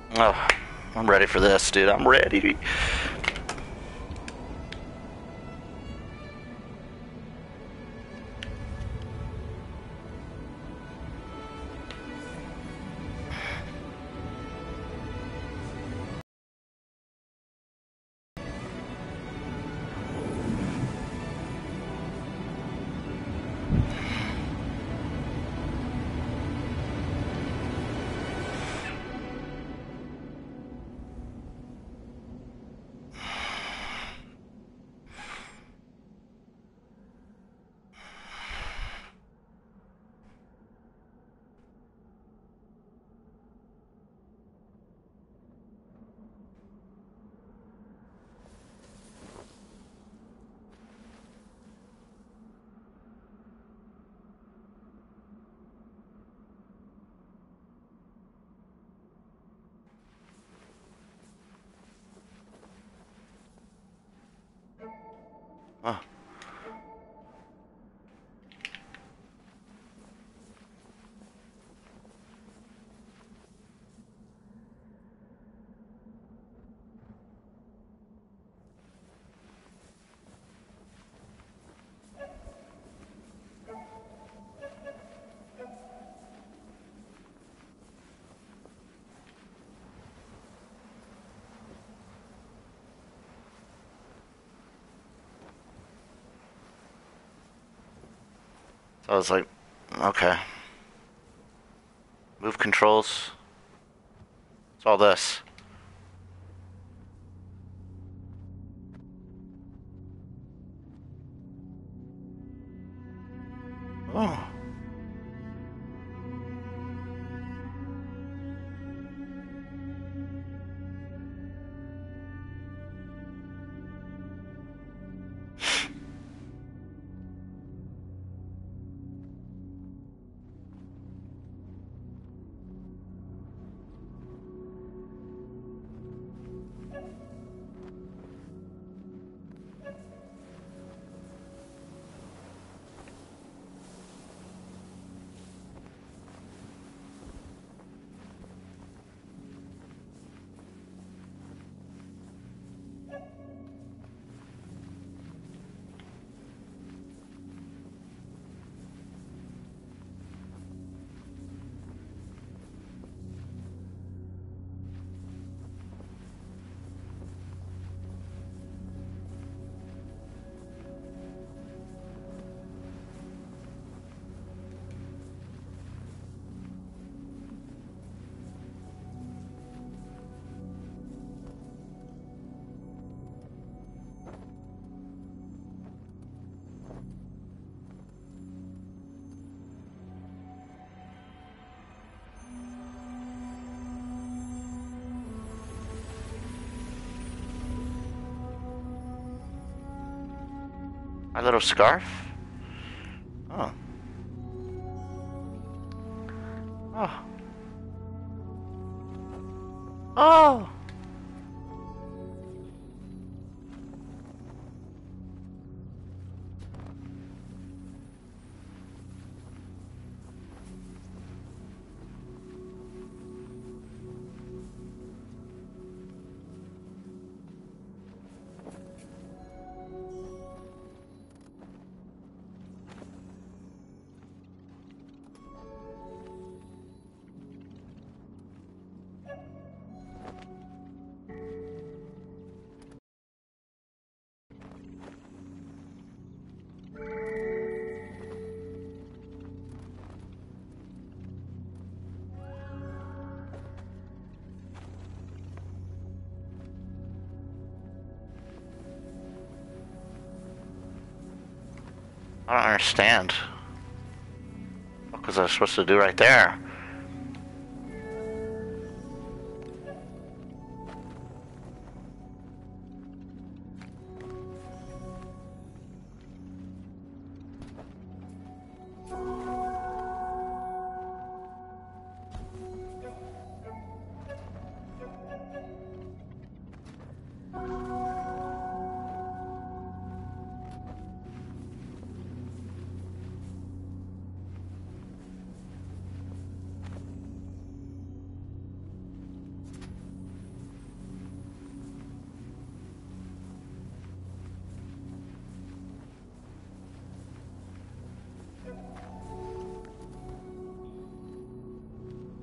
Oh, I'm ready for this, dude. I'm ready. Oh. So I was like, okay. Move controls. What's all this? Oh. My little scarf? Oh. Oh. Oh. I don't understand. What was I supposed to do right there?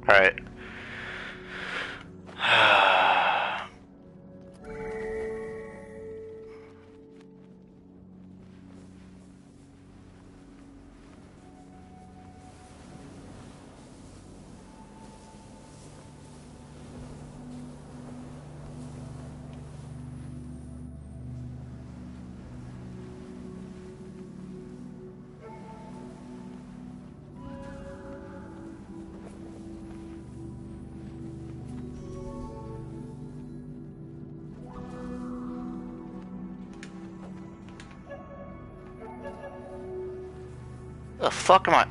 Alright. The fuck am I?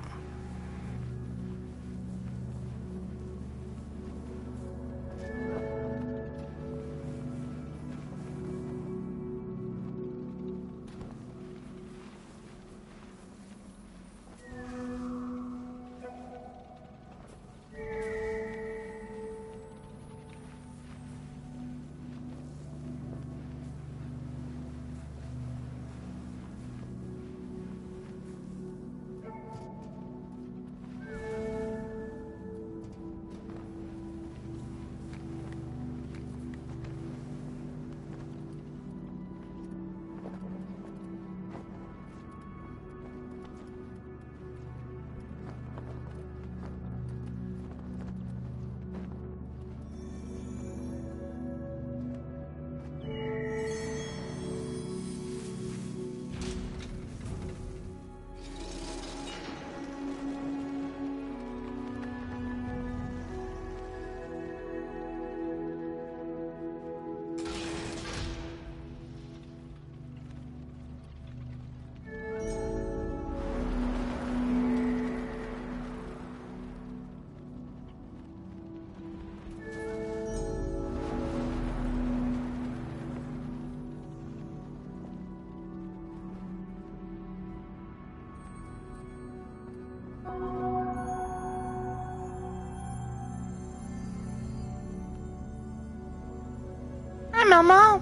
Hi, Momo.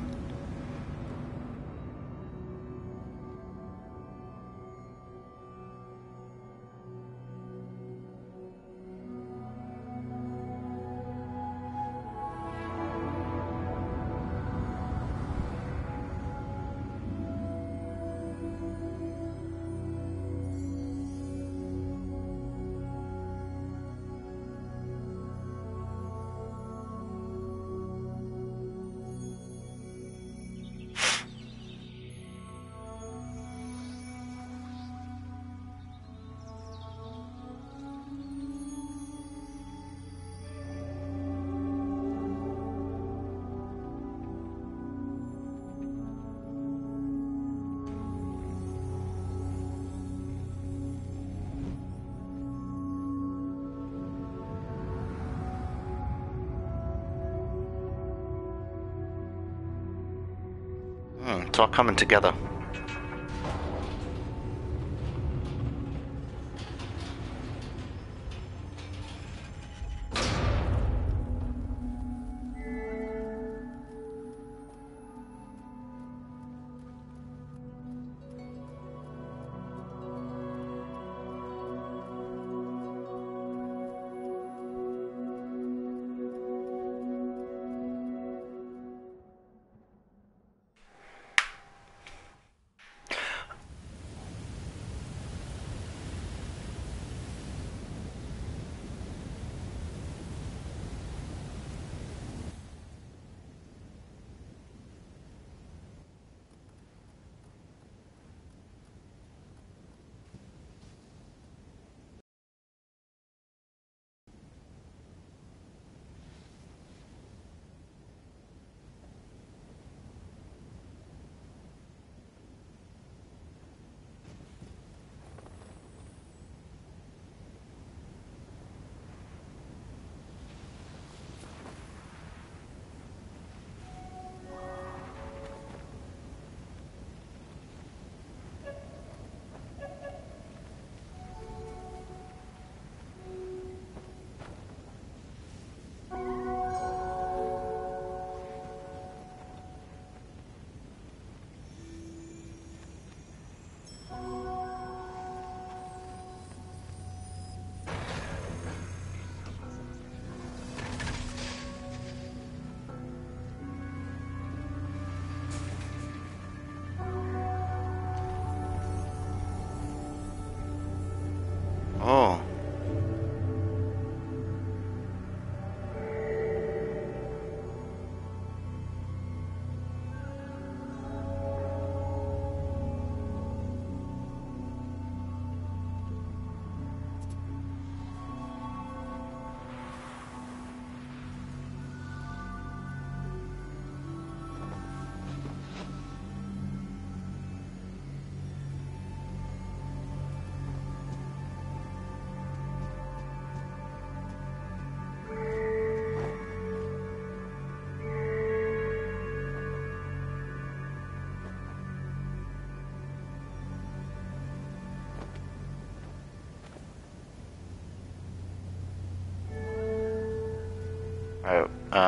It's all coming together. Alright,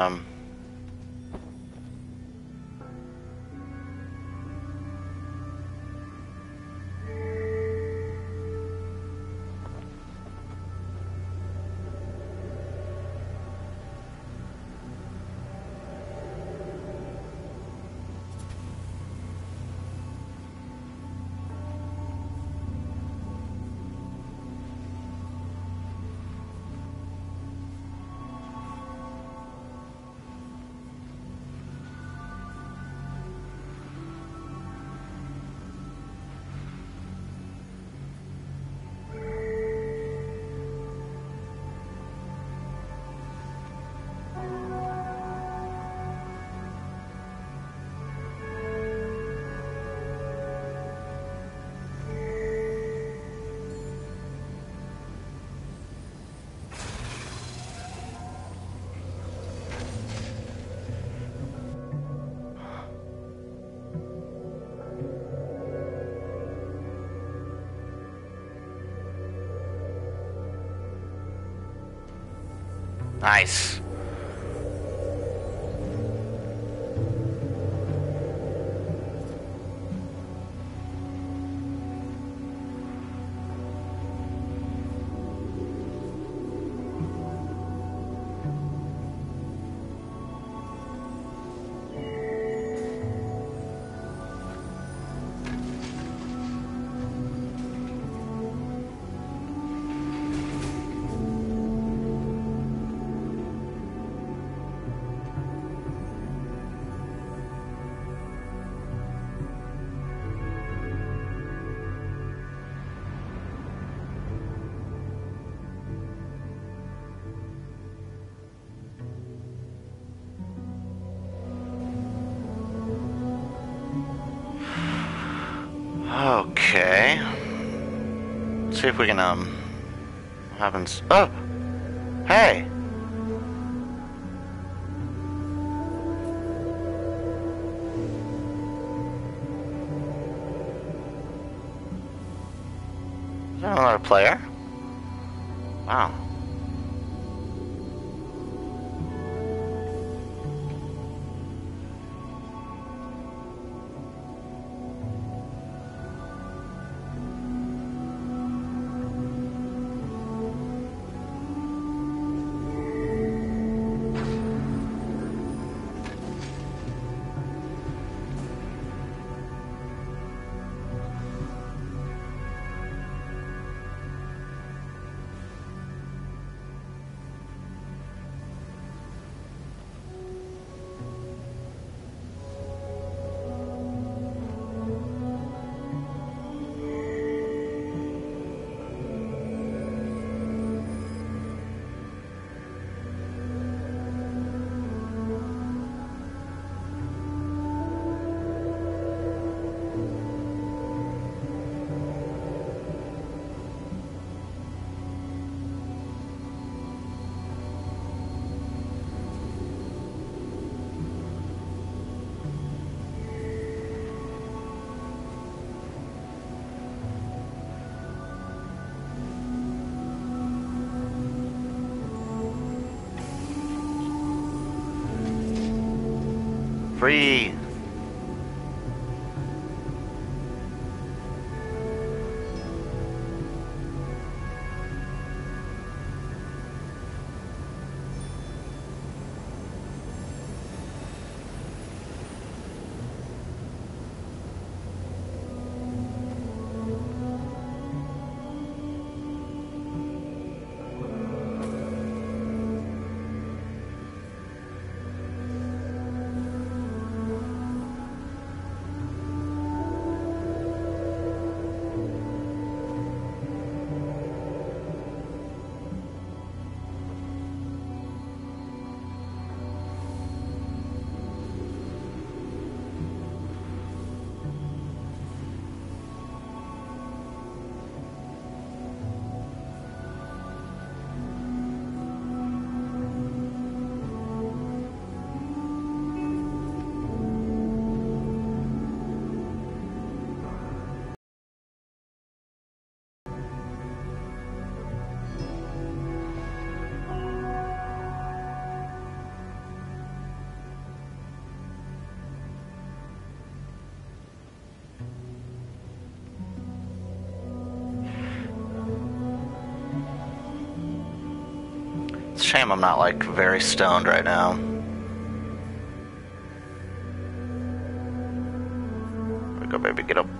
nice. Okay. Let's see if we can, what happens? Oh! Hey! Is that another player? Wow. Free! Shame I'm not, like, very stoned right now. There we go, baby, get up.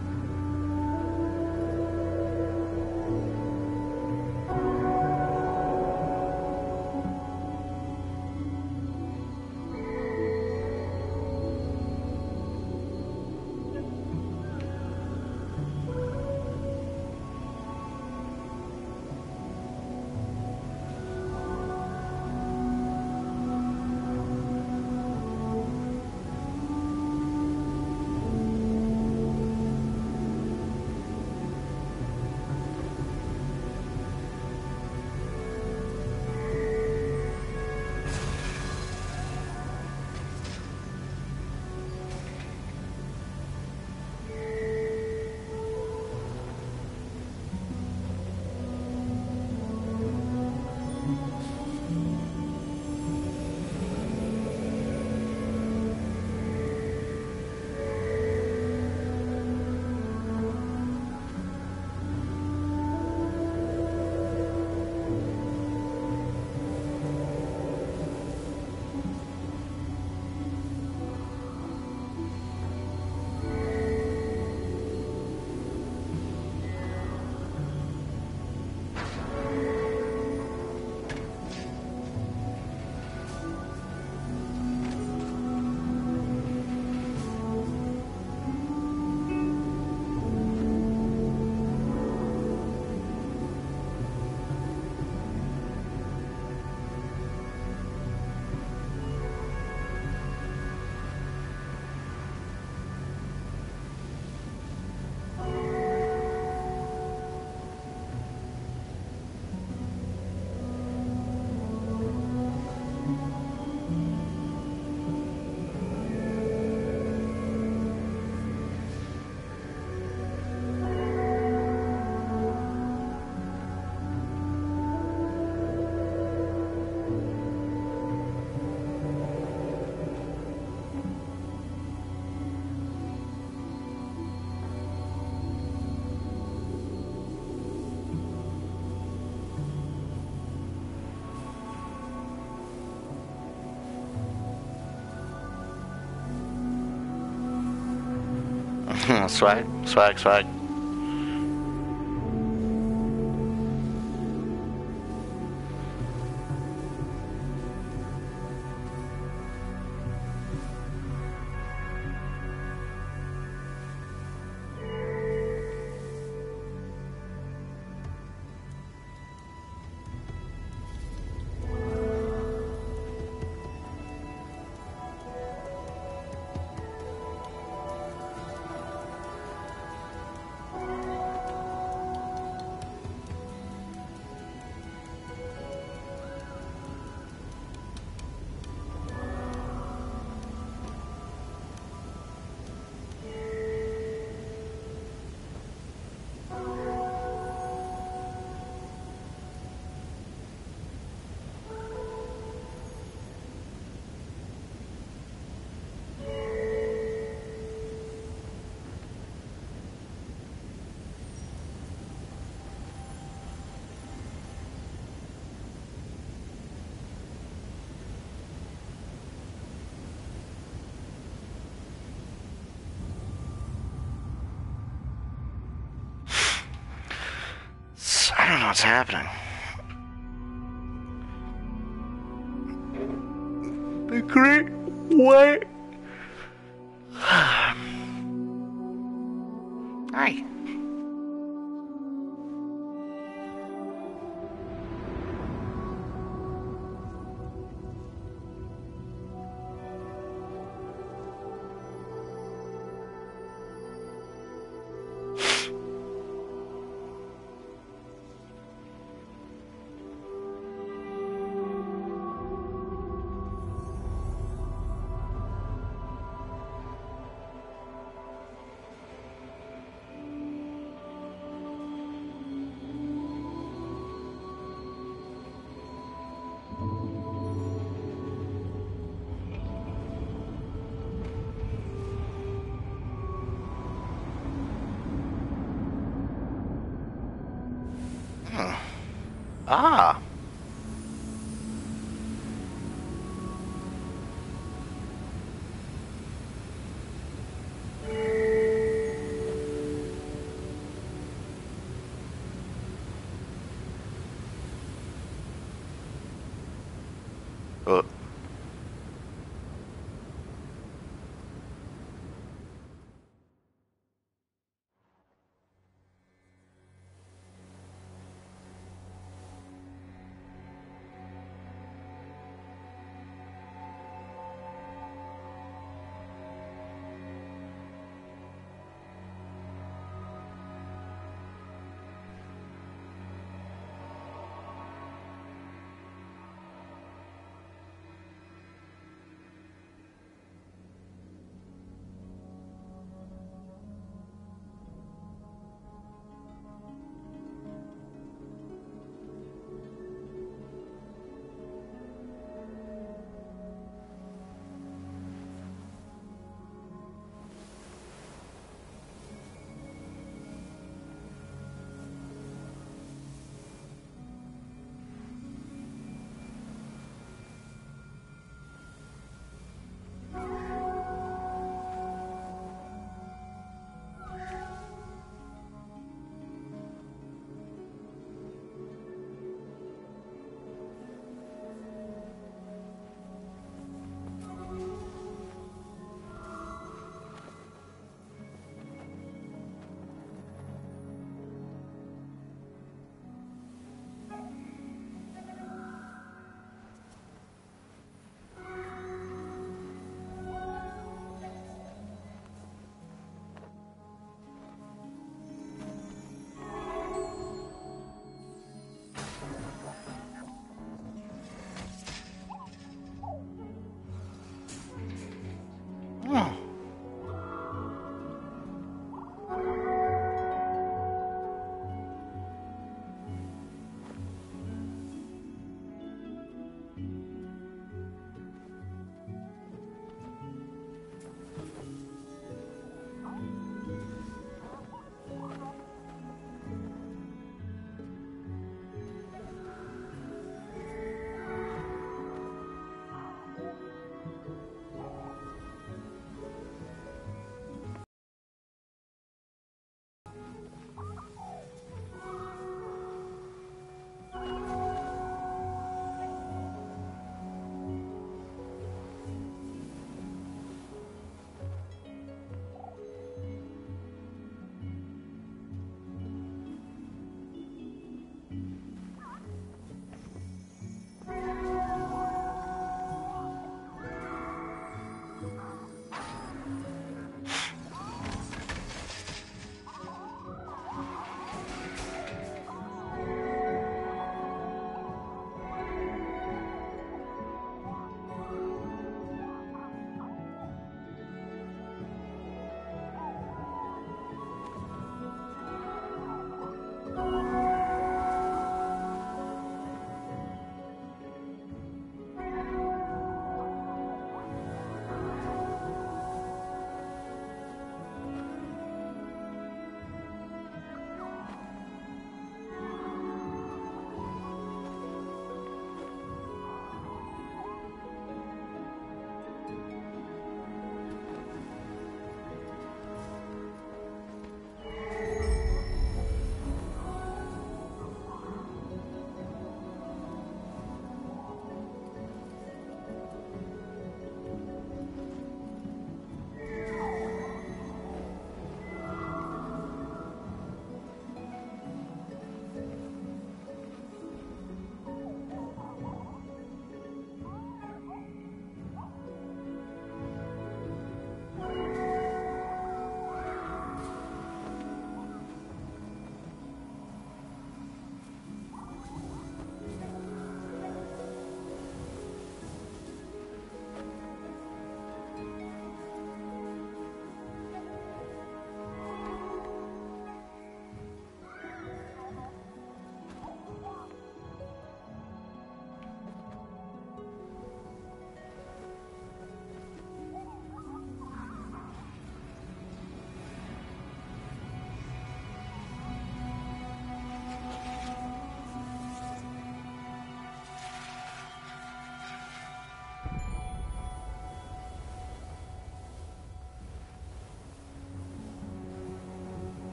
Swag, swag, swag. I don't know what's happening. The Great White. Hi. Ah. Uh,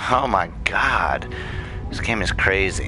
Oh my god. This game is crazy.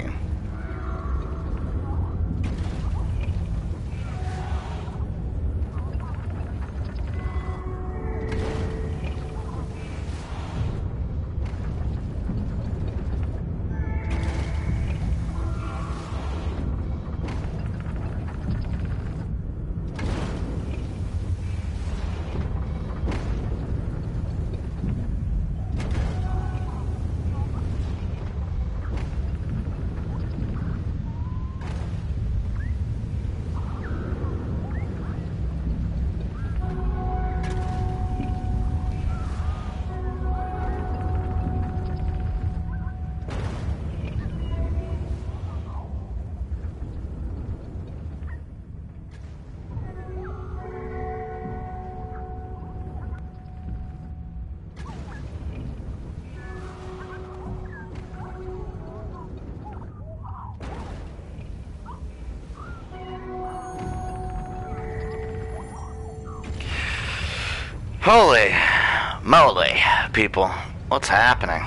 Holy moly, people. What's happening?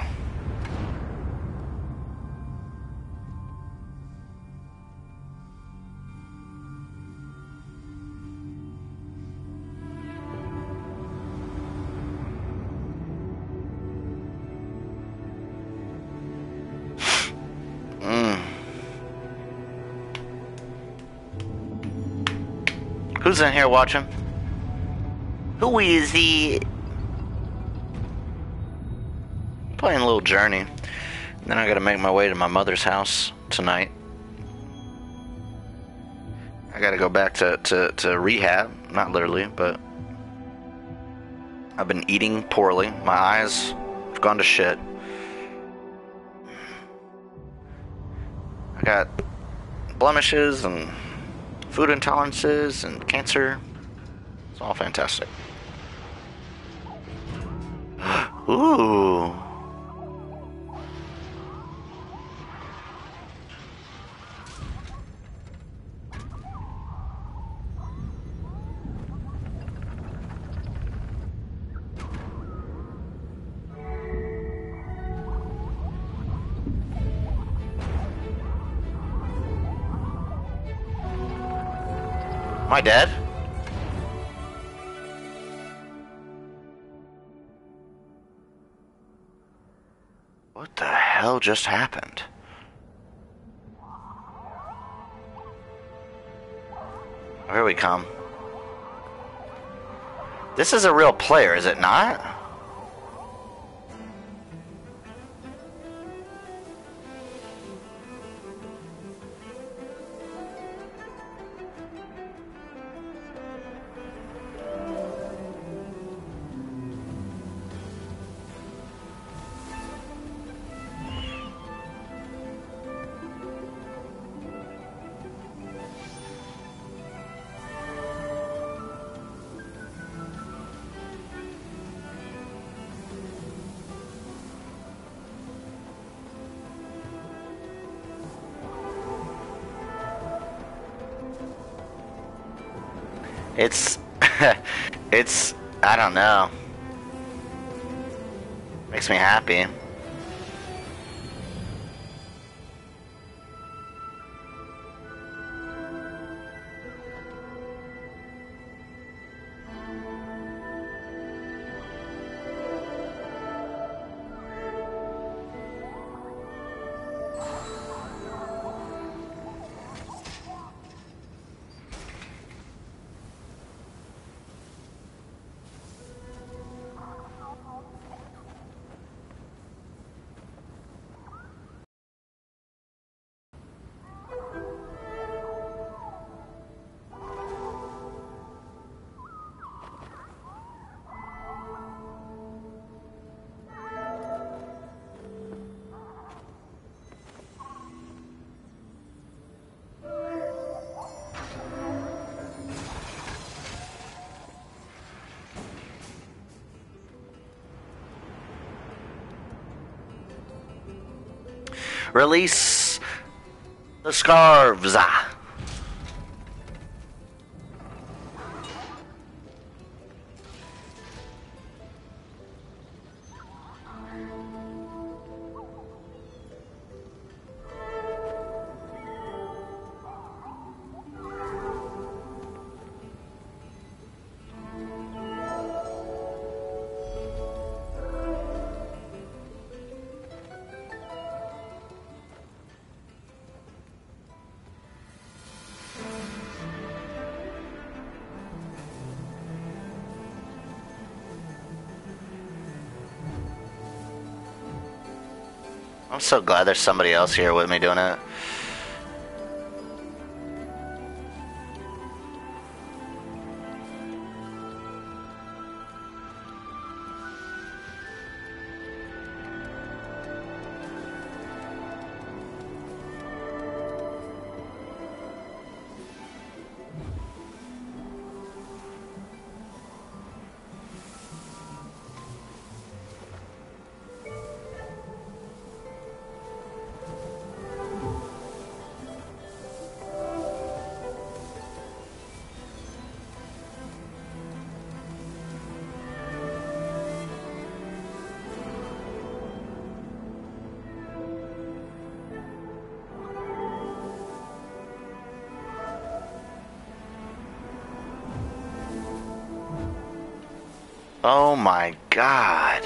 Who's in here watching? Who is he? Playing a little Journey. And then I gotta make my way to my mother's house tonight. I gotta go back to rehab. Not literally, but I've been eating poorly. My eyes have gone to shit. I got blemishes and food intolerances and cancer. It's all fantastic. Ooh. Am I dead? What the hell just happened? Here we come. This is a real player, is it not? It's, I don't know. Makes me happy. Release the scarves. I'm so glad there's somebody else here with me doing it. Oh my god.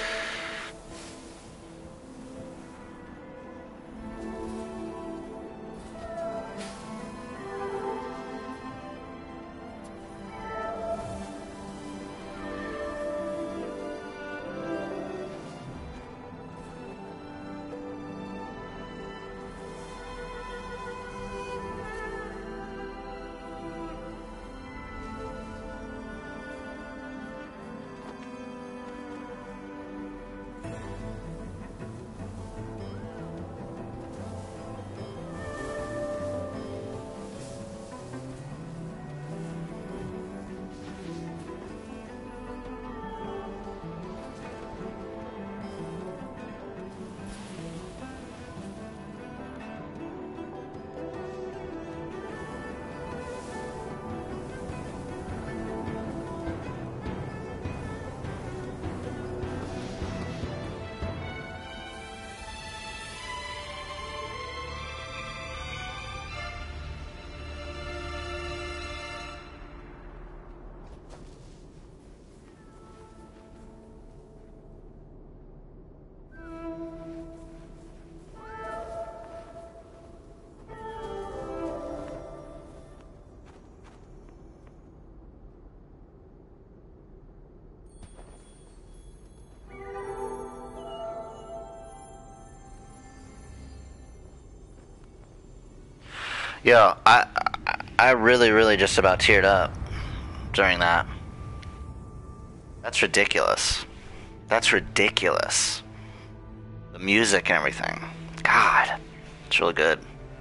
Yo, I really just about teared up during that. That's ridiculous. That's ridiculous. The music and everything. God, it's really good.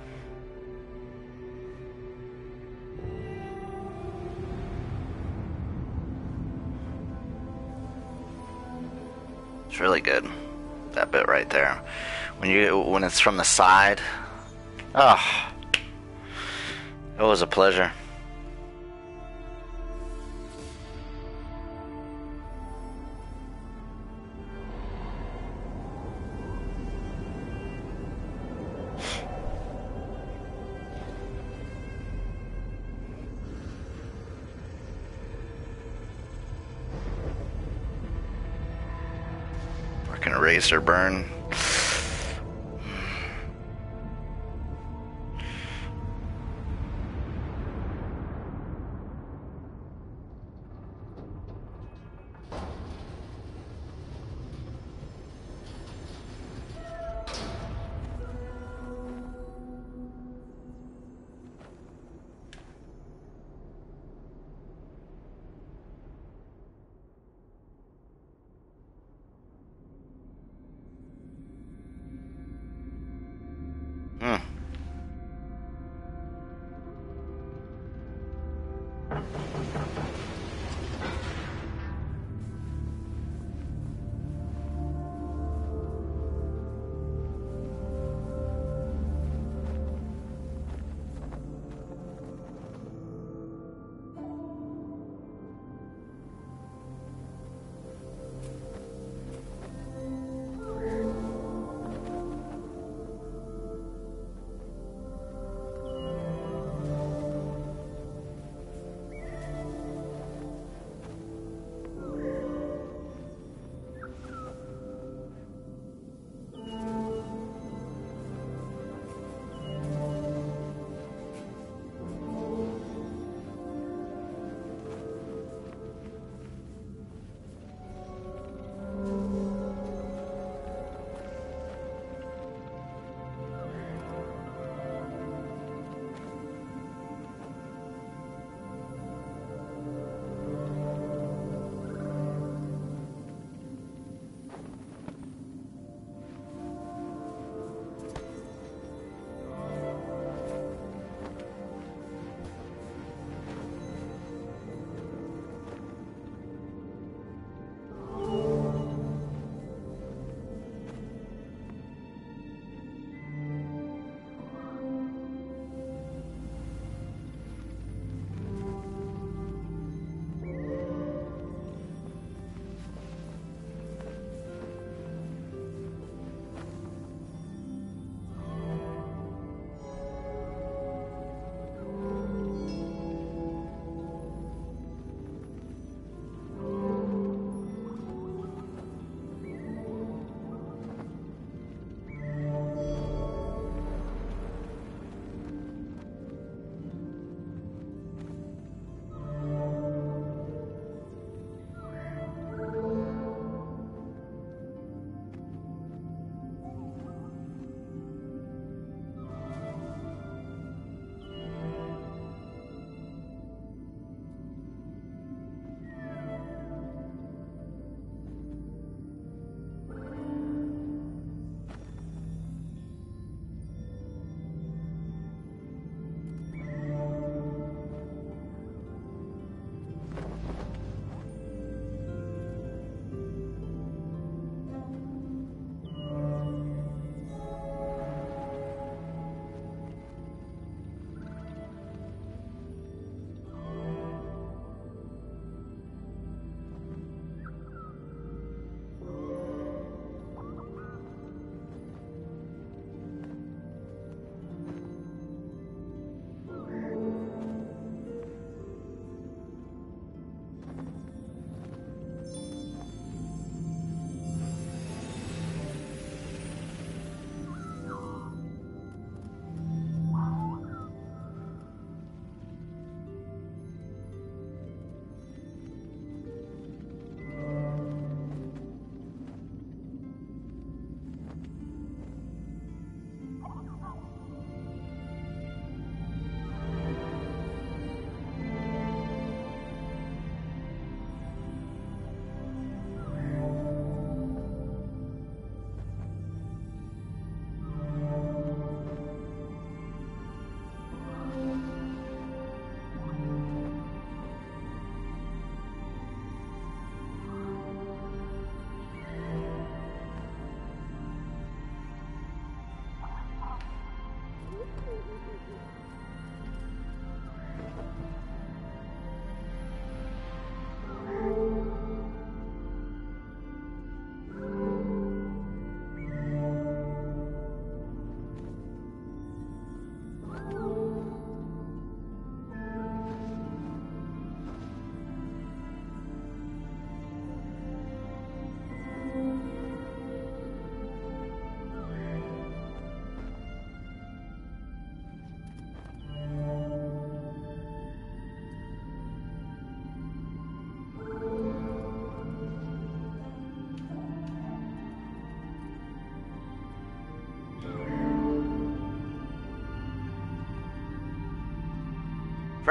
It's really good. That bit right there. When it's from the side. Oh, it was a pleasure. Fucking razor burn.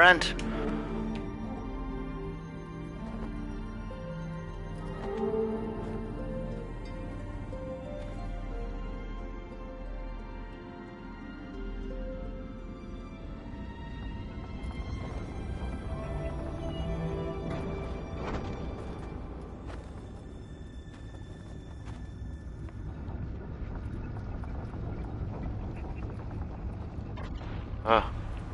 friend. Oh.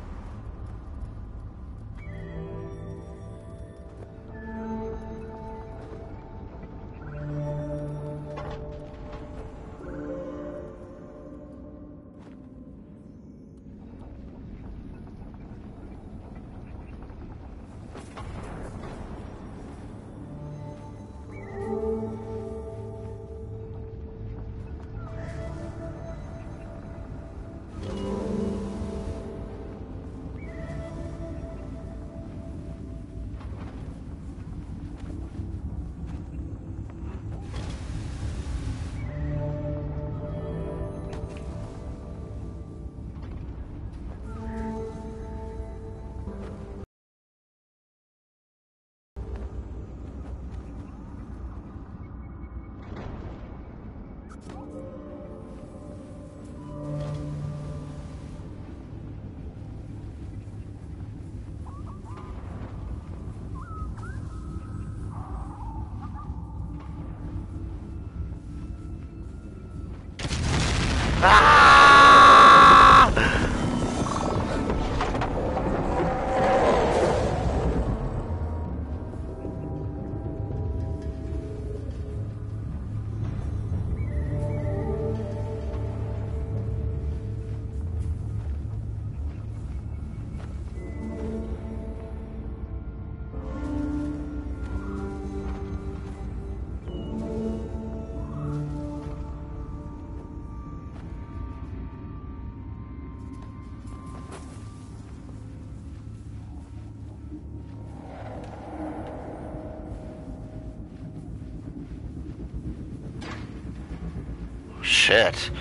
Ah! Shit.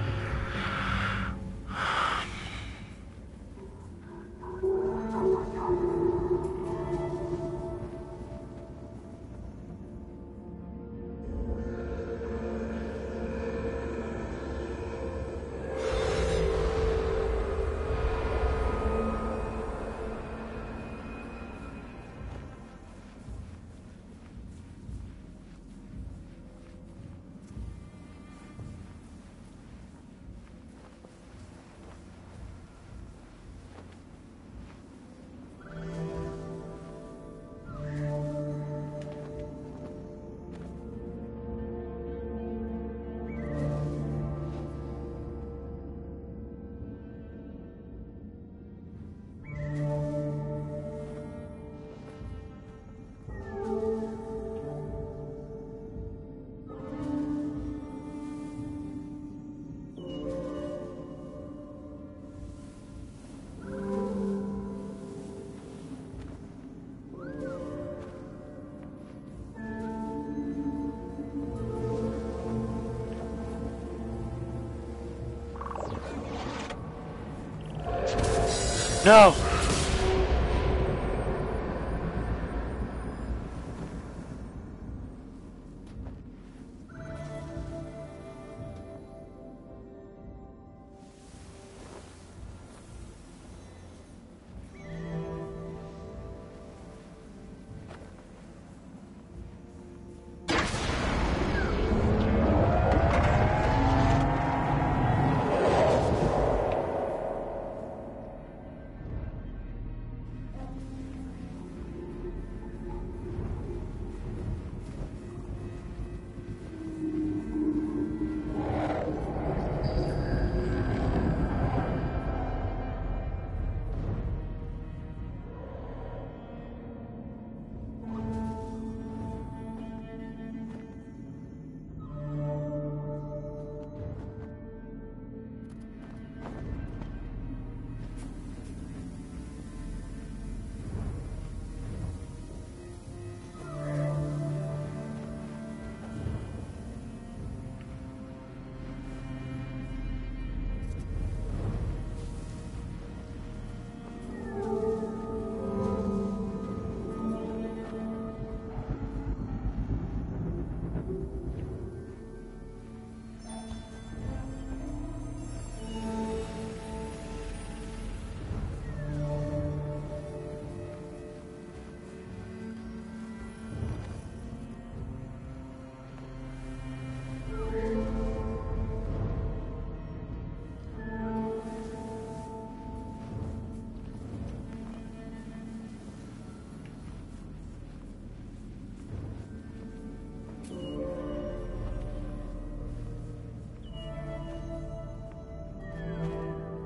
No!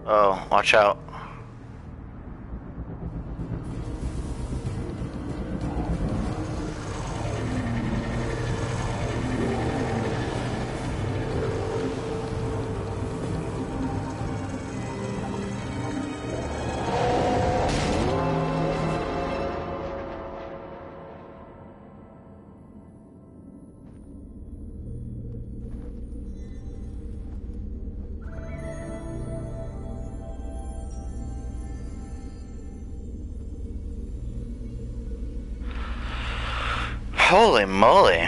Oh, watch out. Holy moly.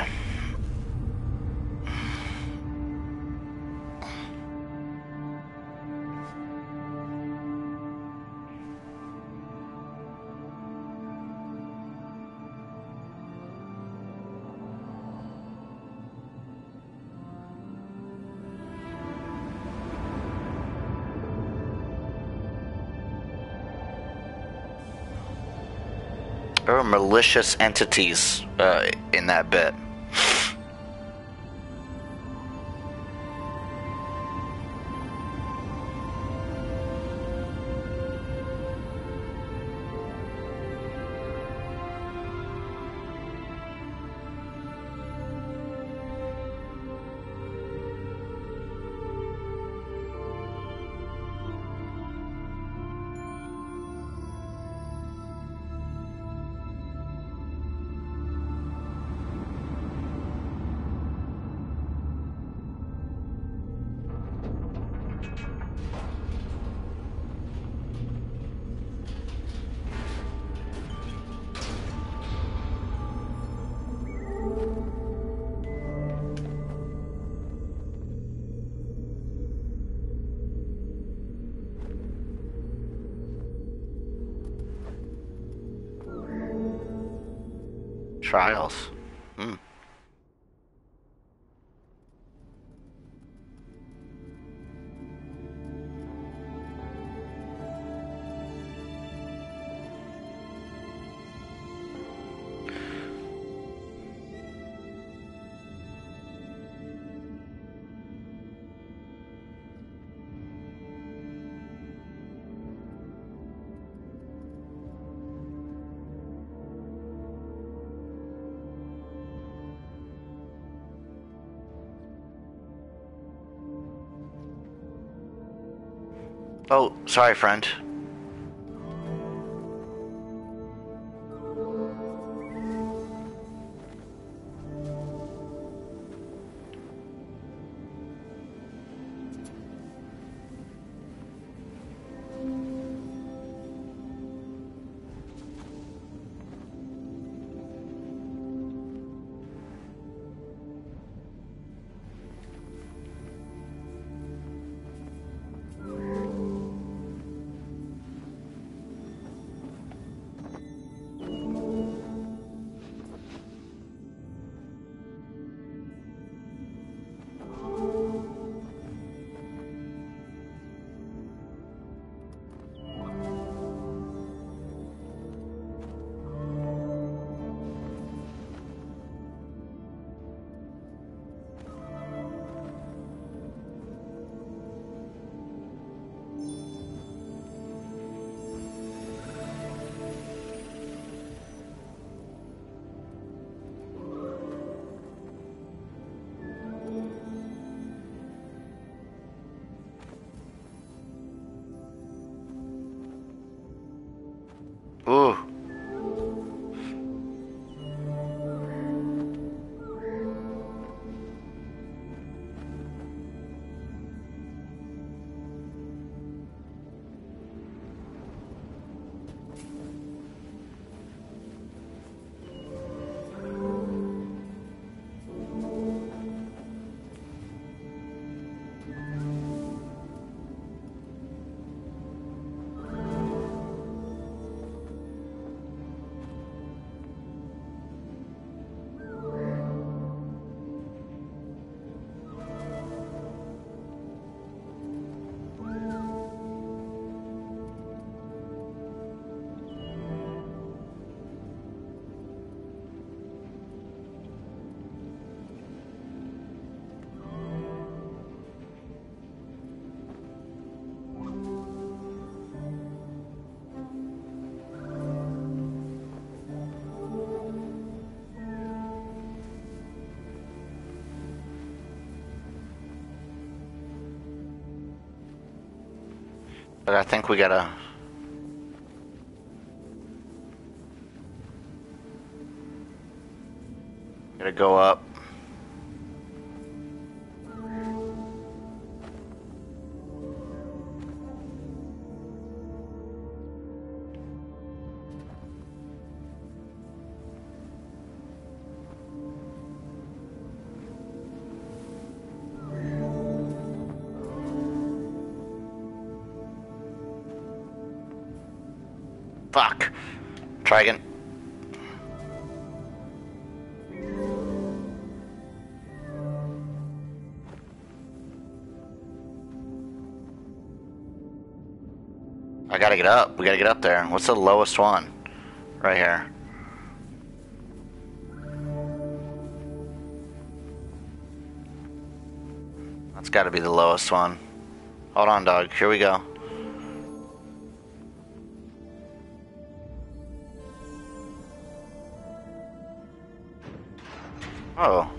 There were malicious entities in that bit. Trials. Hmm. Oh, sorry, friend. But I think we gotta go up. Fuck. Try again. I gotta get up. We gotta get up there. What's the lowest one? Right here. That's gotta be the lowest one. Hold on, dog. Here we go. Oh.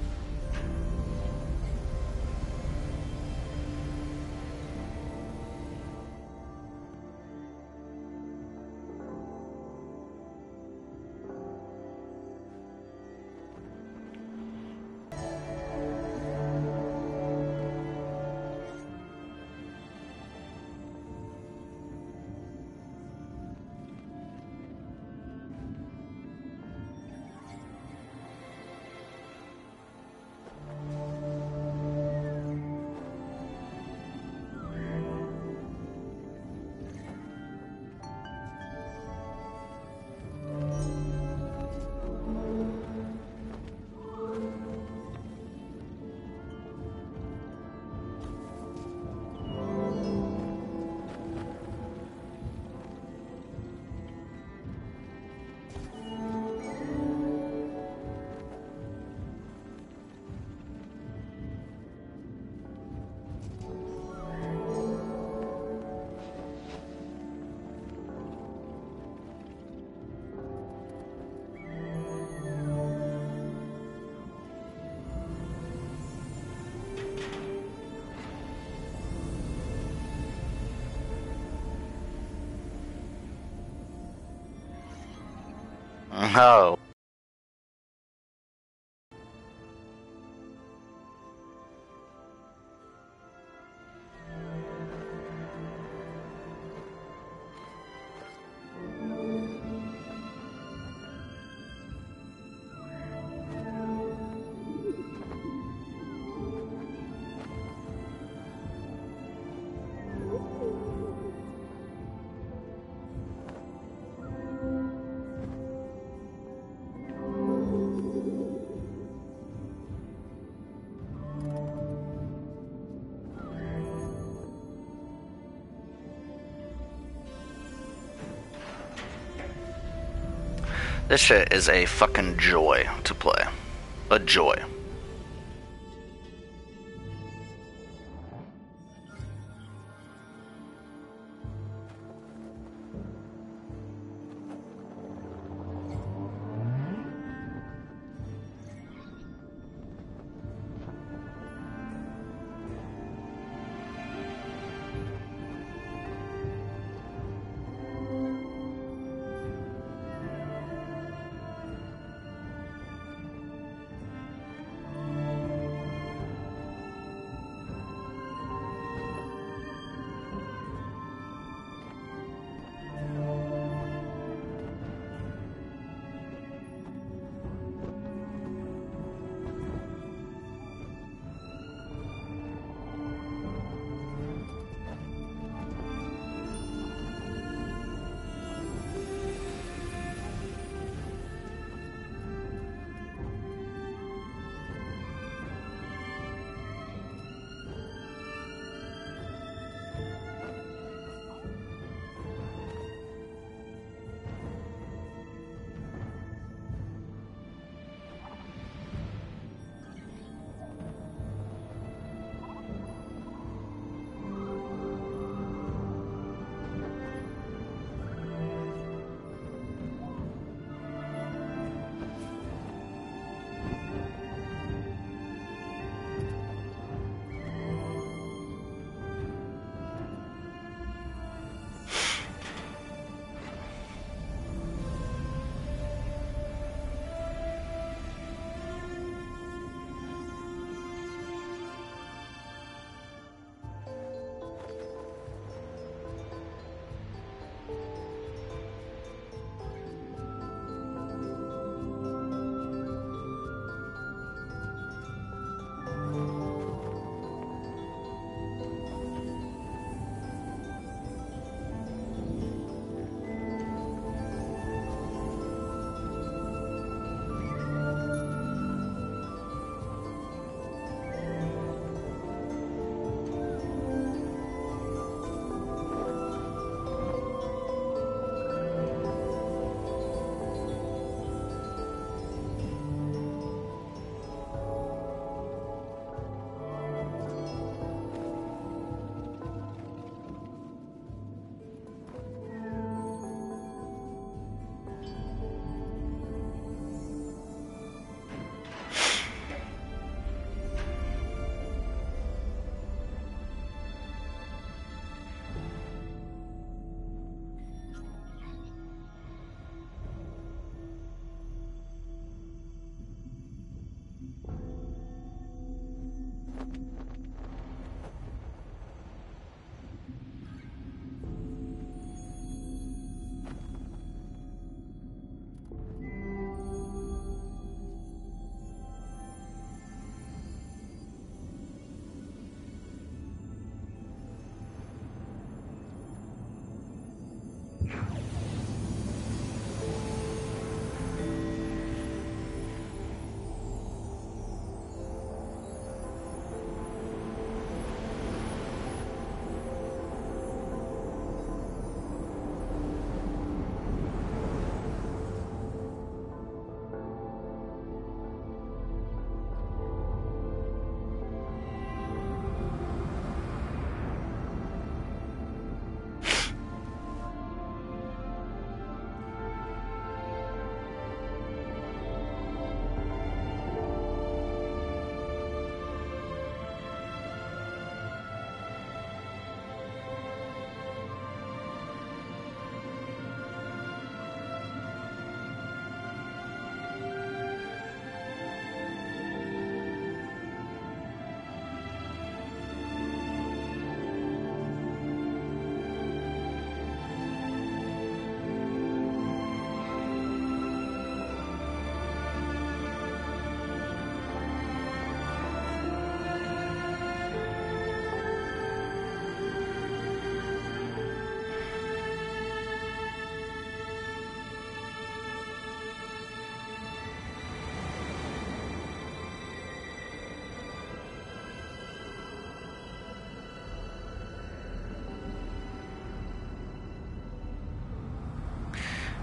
Oh. This shit is a fucking joy to play. A joy.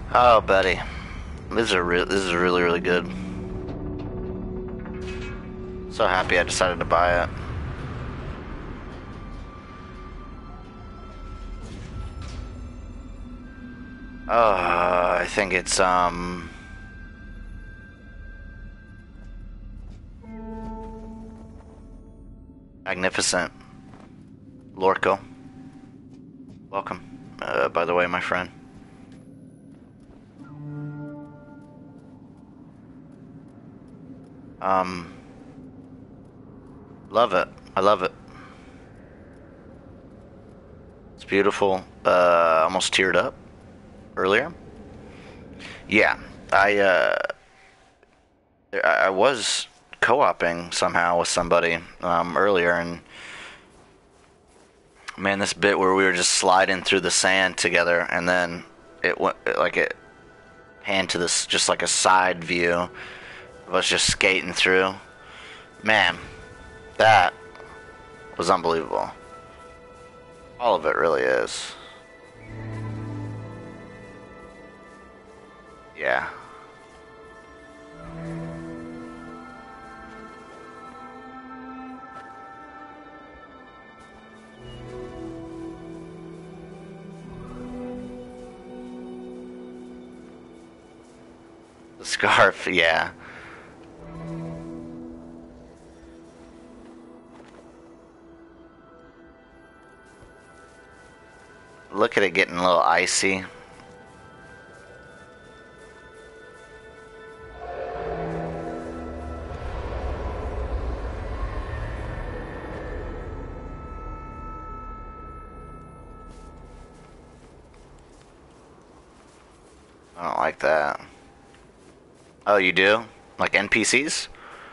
Oh, buddy, this is really really good. So happy I decided to buy it. I think it's Magnificent Lorco. Welcome. By the way, my friend. Love it. I love it. It's beautiful. Almost teared up earlier. Yeah, I was co-oping somehow with somebody earlier, and man, this bit where we were just sliding through the sand together, and then it went like it panned to this just like a side view of us just skating through. Man, that was unbelievable. All of it really is. Yeah. The scarf, yeah. Look at it getting a little icy. I don't like that. Oh, you do? Like NPCs?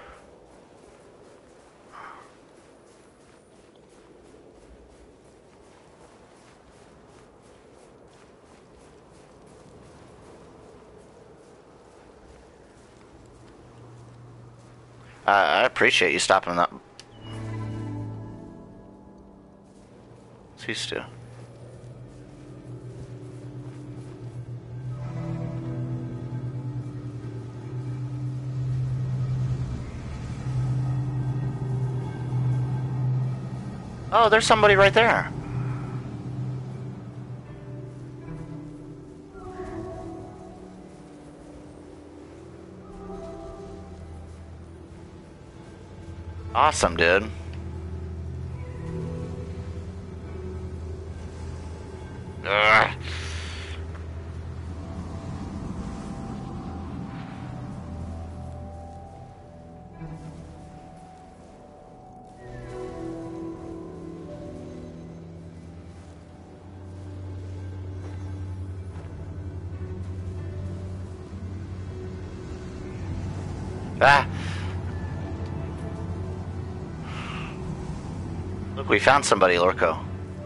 I appreciate you stopping up. Cease to. Oh, there's somebody right there. Awesome, dude. Ugh. Ah. Look, we found somebody, Lorco.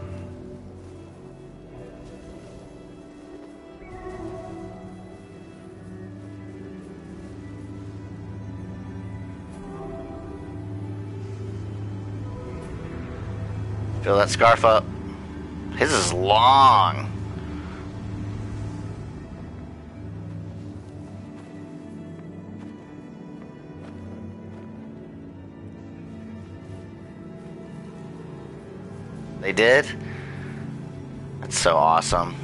Fill that scarf up. His is long. They did? That's so awesome.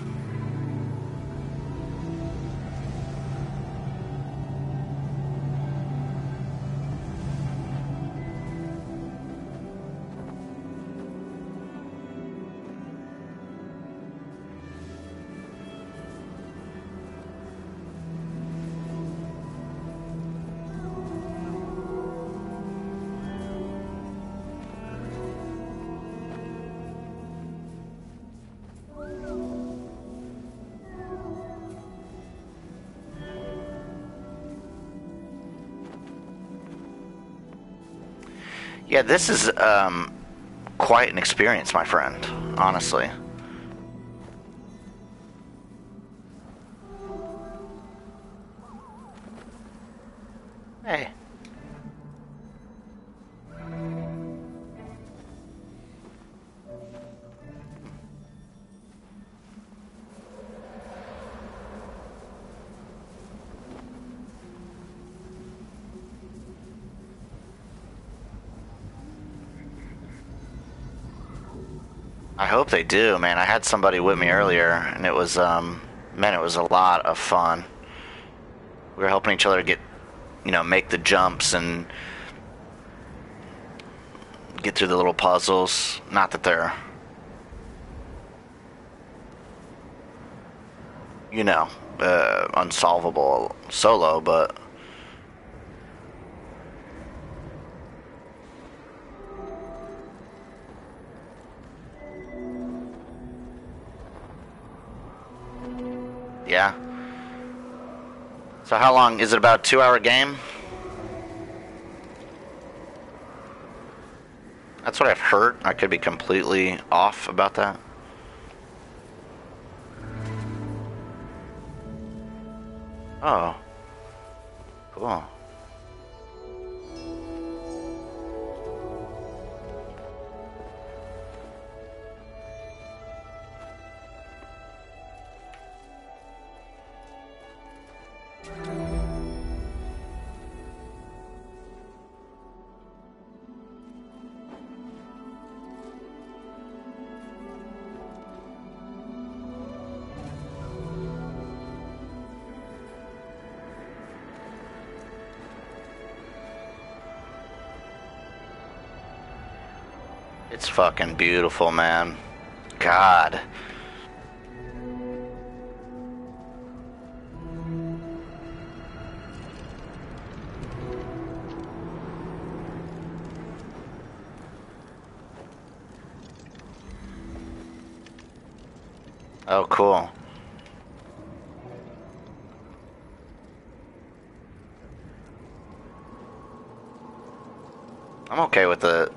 Yeah, this is quite an experience, my friend, honestly. Hey. I hope they do, man. I had somebody with me earlier, and it was, man, it was a lot of fun. We were helping each other get, make the jumps and get through the little puzzles. Not that they're, unsolvable solo, but yeah. So how long is it? About a 2-hour game? That's what I've heard. I could be completely off about that. Oh. Cool. It's fucking beautiful, man. God. Oh, cool. I'm okay with the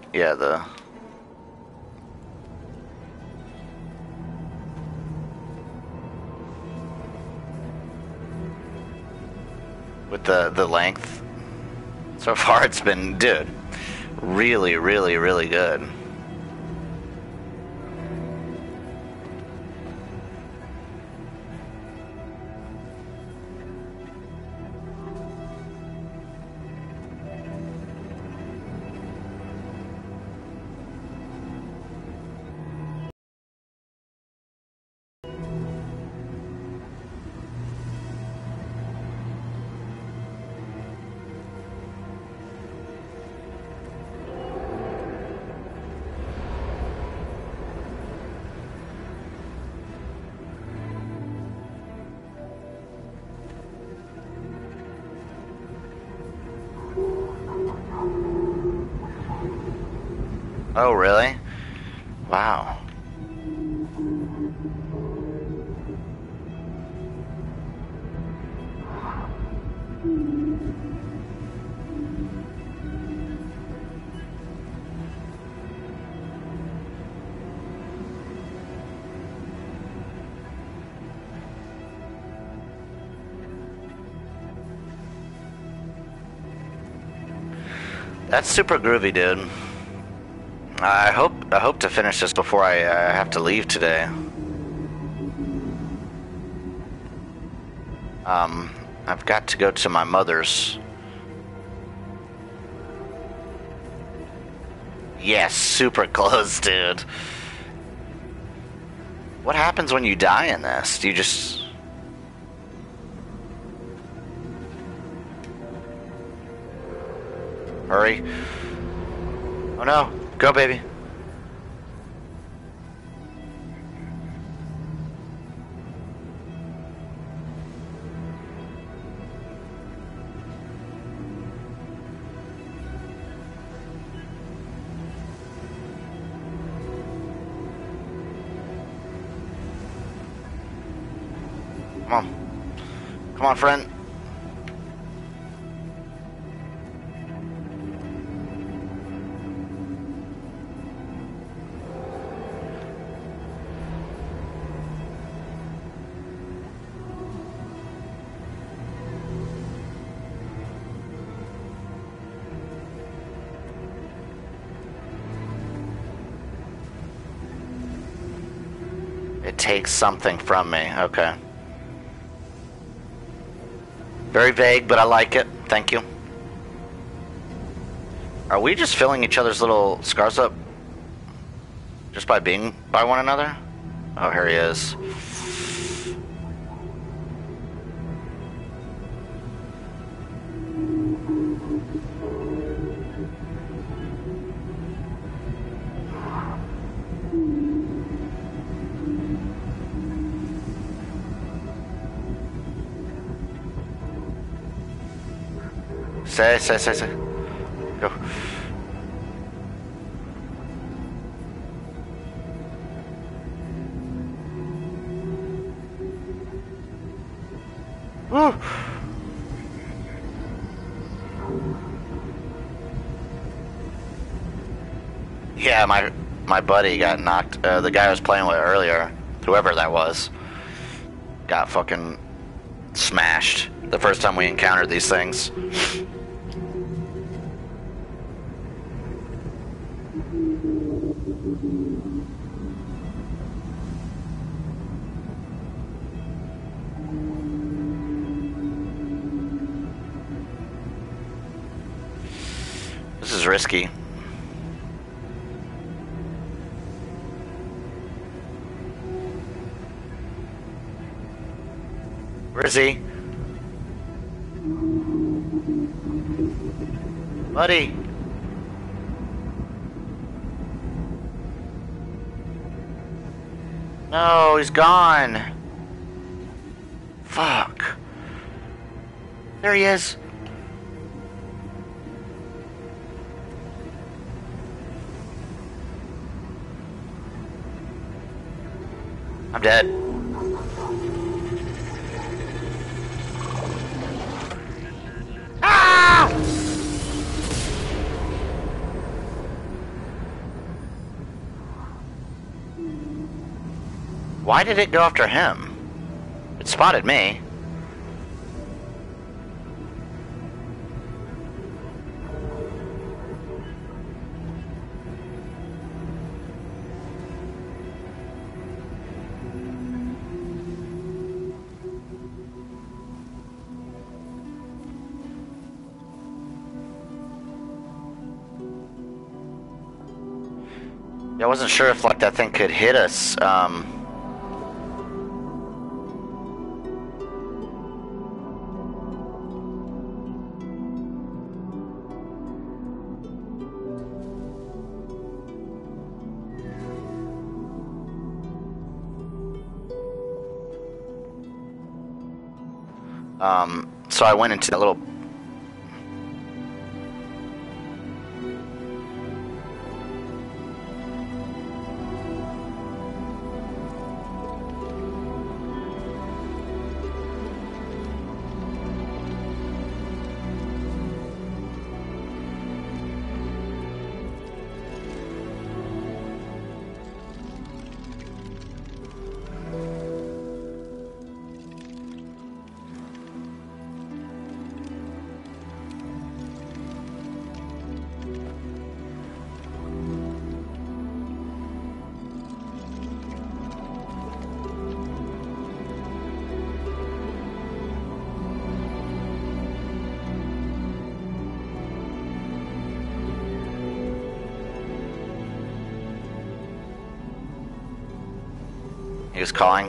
with the length. So far it's been, dude, really, really, really good. Oh, really? Wow. That's super groovy, dude. I hope to finish this before I have to leave today. I've got to go to my mother's. Yes, super close, dude. What happens when you die in this? Do you just... Hurry. Oh no. Go, baby. Come on. Come on, friend. It takes something from me. Okay. Very vague, but I like it. Thank you. Are we just filling each other's little scars up? Just by being by one another? Oh, here he is. Say. Go. Woo! Yeah, my buddy got knocked. The guy I was playing with earlier, whoever that was, got fucking smashed the first time we encountered these things. This is risky. Where is he? Buddy. No, he's gone. Fuck. There he is. I'm dead. Ah! Why did it go after him? It spotted me. I wasn't sure if like that thing could hit us. So I went into a little. He was calling.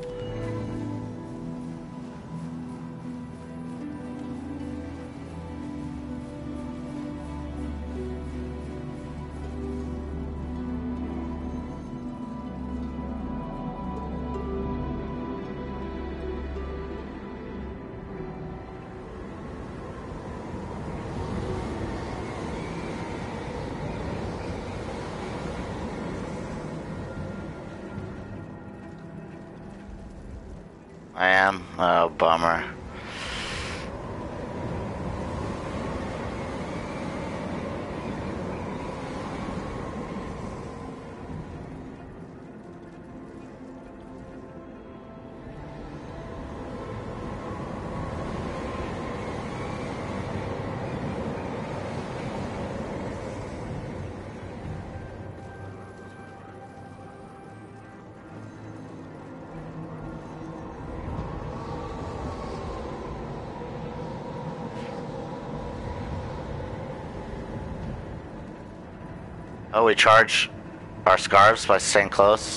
I am? Oh, bummer. Oh, we charge. our scarves by staying close.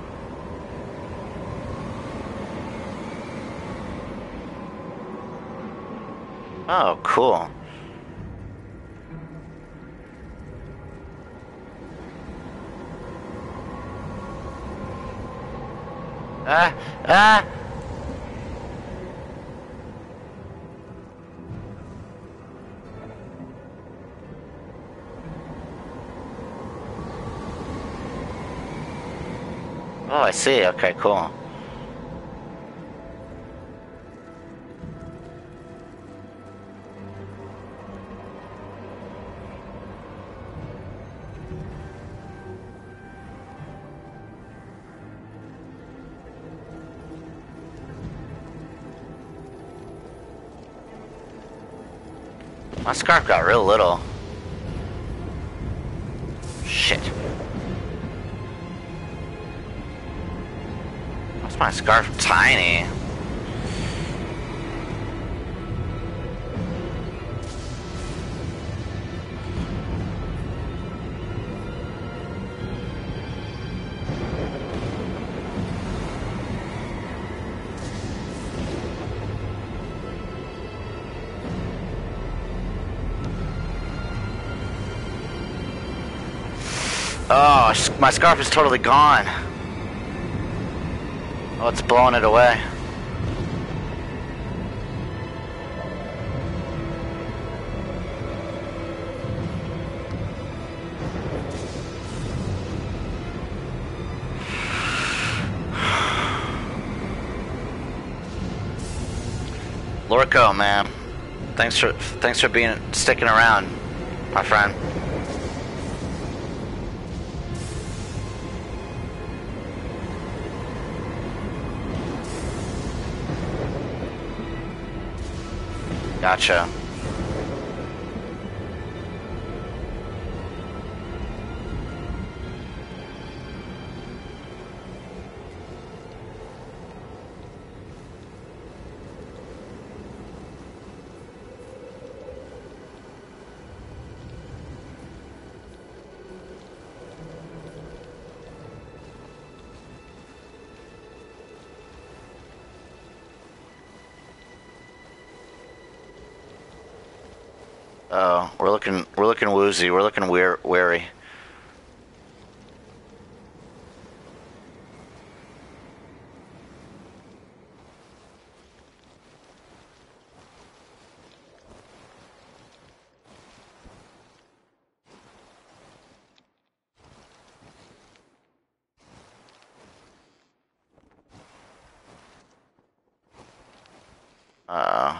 Oh, cool. Ah! Ah! Oh, I see. Okay, cool. My scarf got real little. Shit. Why's my scarf tiny? Oh, my scarf is totally gone. Oh, it's blowing it away. Lorco, man. Thanks for sticking around, my friend. Gotcha. Oh, we're looking woozy. We're looking wary. Uh.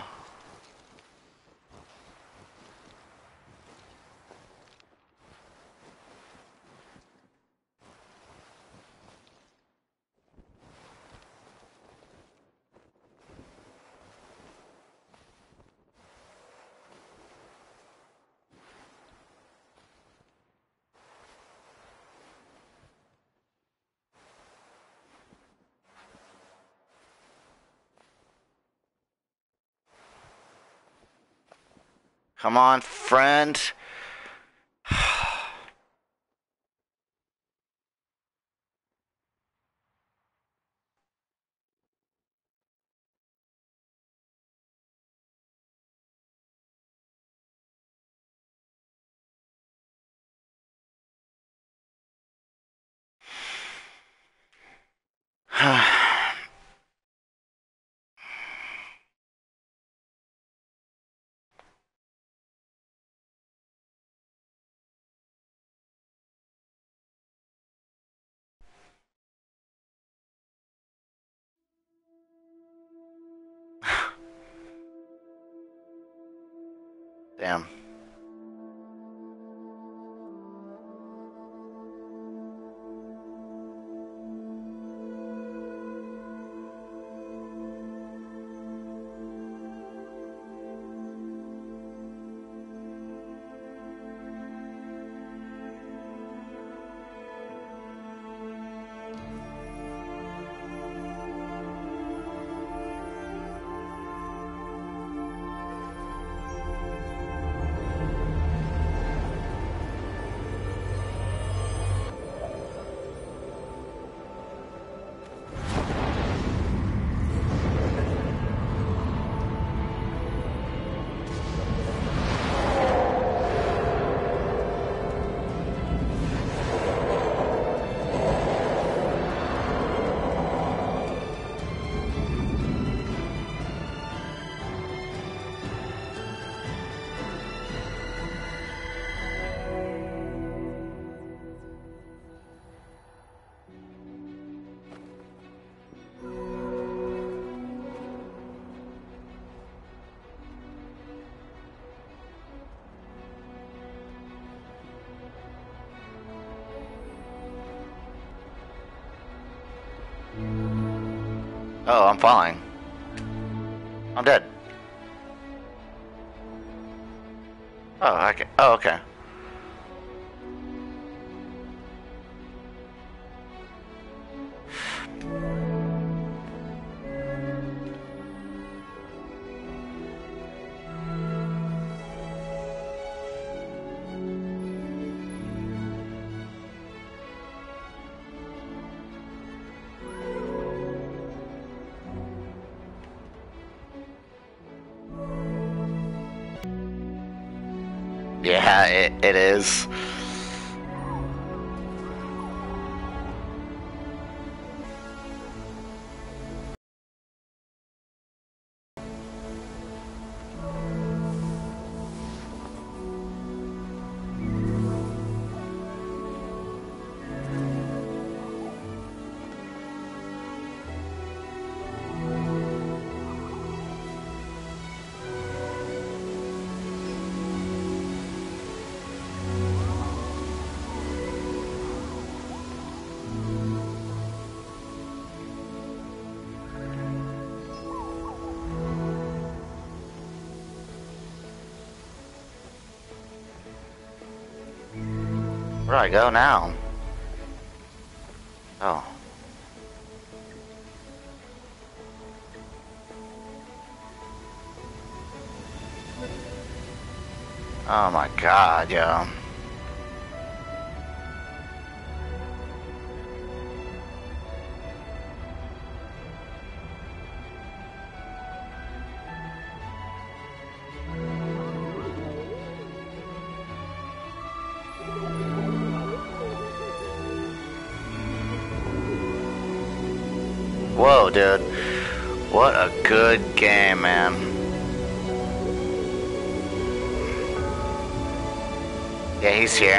Come on, friend. Damn. Oh, I'm falling. I'm dead. Oh, okay. Oh, okay. Yeah, it is. Where do I go now? Oh. Oh my god, yo. Whoa, dude. What a good game, man. Yeah, he's here.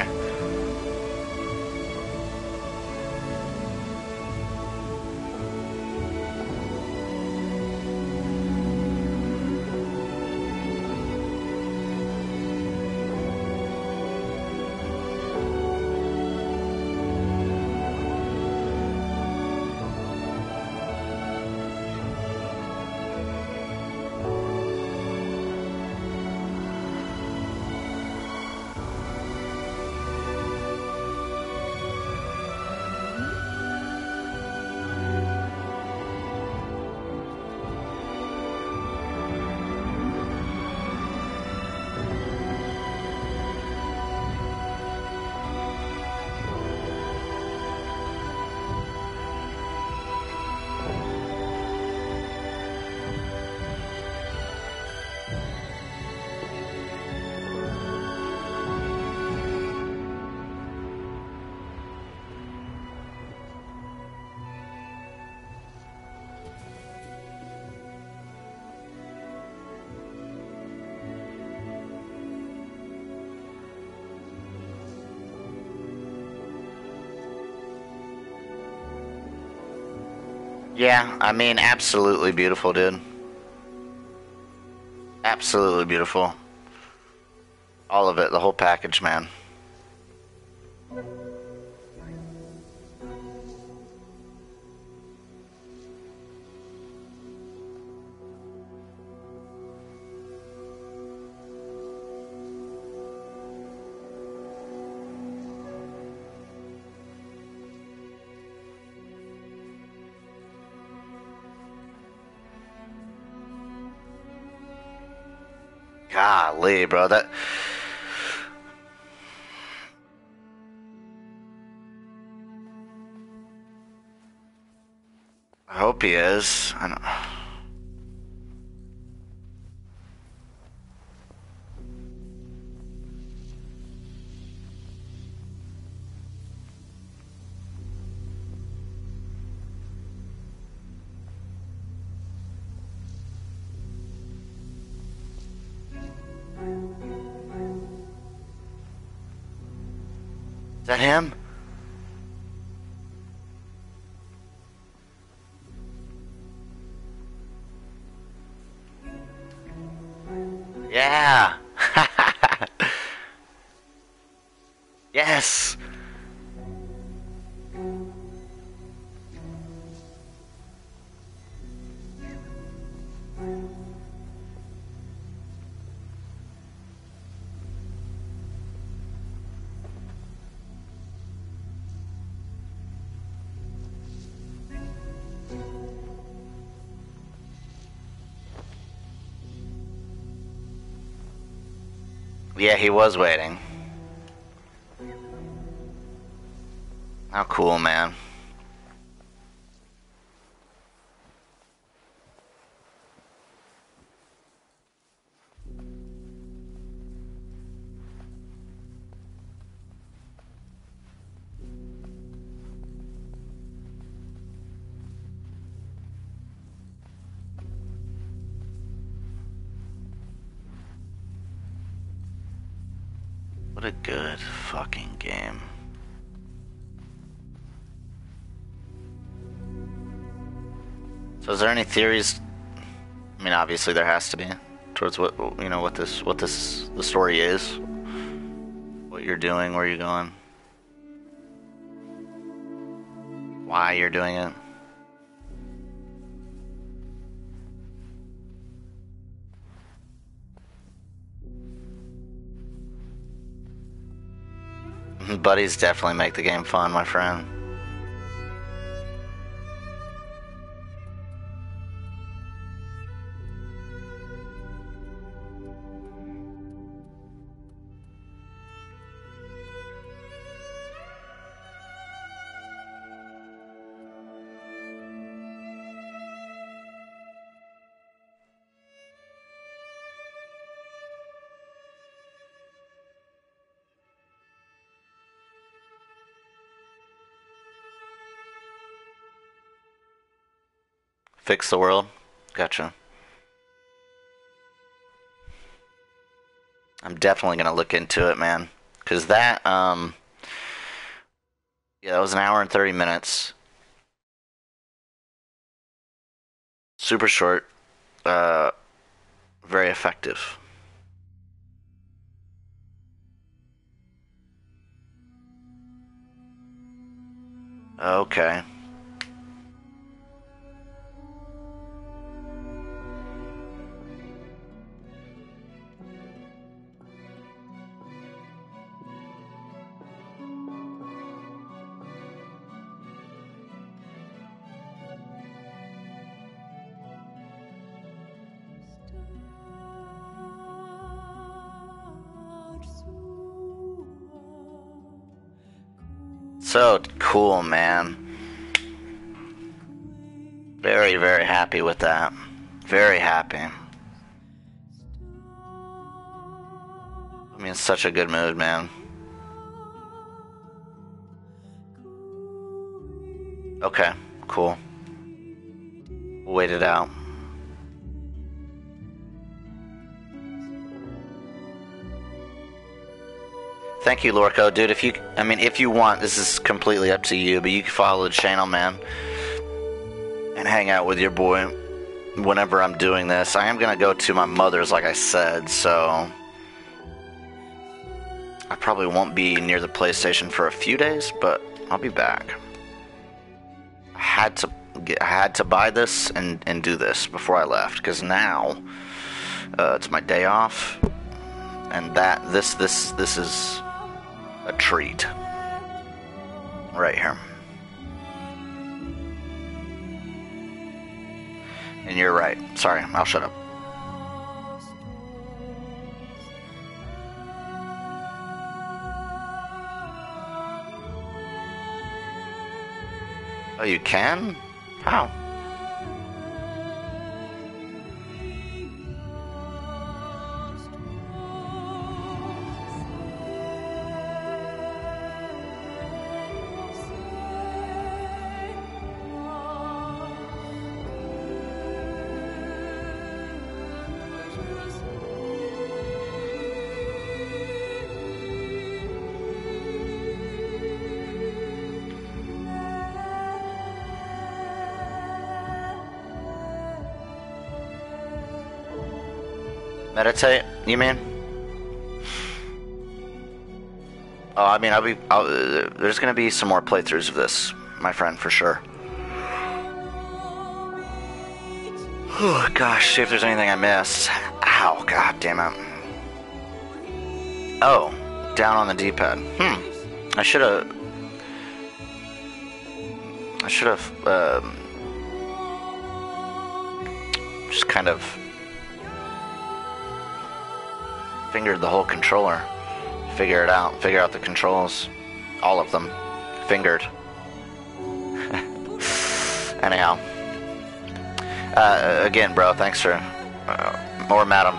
Yeah, I mean, absolutely beautiful, dude. Absolutely beautiful. All of it, the whole package, man. Golly, bro, that... I hope he is. I don't... Is that him? Yeah. Yes. Yeah, he was waiting. How cool, man. What a good fucking game. So is there any theories? I mean, obviously there has to be towards what, you know, what the story is, what you're doing, where you're going, why you're doing it. Buddies definitely make the game fun, my friend. Fix the world? Gotcha. I'm definitely gonna look into it, man. Cause that, yeah, that was an hour and 30 minutes. Super short. Uh, Very effective. Okay. So cool, man. Very, very happy with that. Very happy. I mean, such a good mood, man. Okay, cool. We'll wait it out. Thank you, Lorco. Dude, if you want, this is completely up to you, but you can follow the channel, man, and hang out with your boy whenever I'm doing this. I am going to go to my mother's, like I said, so I probably won't be near the PlayStation for a few days, but I'll be back. I had to buy this and do this before I left, because now it's my day off, and this is a treat right here. And you're right. Sorry, I'll shut up. Oh, you can? How? Meditate, you mean? Oh, I mean, there's gonna be some more playthroughs of this, my friend, for sure. Oh, gosh, see if there's anything I missed. Ow, god damn it. Oh, down on the D-pad. I should have, just kind of fingered the whole controller. Figure it out. Figure out the controls. All of them. Fingered. Anyhow. Again, bro, thanks for... or madam.